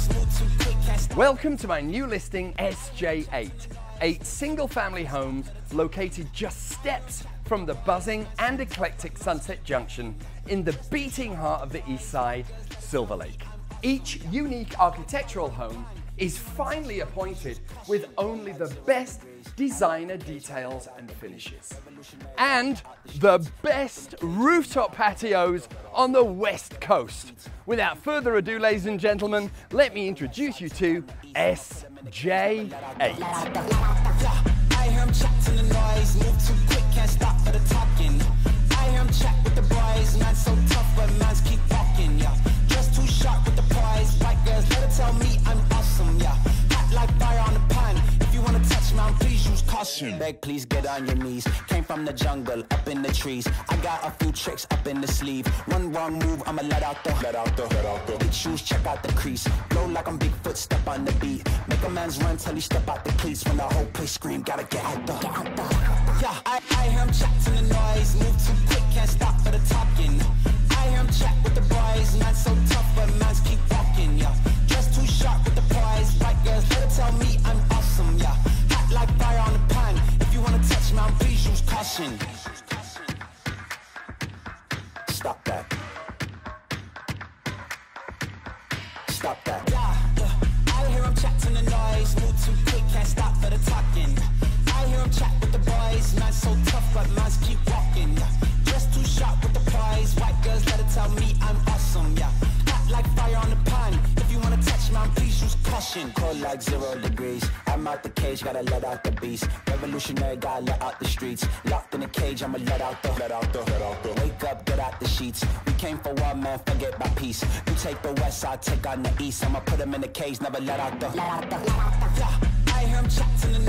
Welcome to my new listing, SJ8. 8 single-family homes located just steps from the buzzing and eclectic Sunset Junction in the beating heart of the Eastside, Silverlake. Each unique architectural home is finely appointed with only the best designer details and finishes. And the best rooftop patios on the West Coast. Without further ado, ladies and gentlemen, let me introduce you to SJ8. I hear him chat to the noise, move too quick, can't stop for the talking. I hear him chat with the boys, man so tough, but mans keep walking, yeah. Just too sharp with the prize, white girls, let her tell me I'm awesome, yeah. Hot like fire on the pan, if you wanna touch me, please use caution. Beg, please get on your knees, came from the jungle, up in the trees. I got a few tricks up in the sleeve. One wrong move, I'ma let out the big shoes, check out the crease. Blow like I'm Bigfoot, step on the beat. Make a man's run till he step out the cleats. When the whole place scream, gotta get out the. Yeah, I hear him chat to the noise, move too quick, can't stop for the talking. I hear him chat with the boys, man so tough, but mans keep walking, yeah. Just too sharp with the prize, white girls, let her tell me I'm awesome, yeah. Hot like fire on the pan, if you wanna touch me, please use caution. Stop that. Stop that. Yeah. I hear him chat to the noise, move too quick, can't stop for the talking. I hear him chat with the boys, man so tough, but mans keep walking, yeah. Just too sharp with the prize, white girls, let her tell me I'm awesome, yeah. Hot like fire on the pan, if you wanna touch me, please use caution. Cold like 0 degrees, I'm out the cage, gotta let out the beast. Revolutionary, gotta let out the streets. Locked in a cage, I'ma let out the. Wake up, get out the sheets. We came for one, man, forget my peace. You take the west, I'll take on the east. I'ma put him in the cage, never let out the. Yeah, I hear him chat to the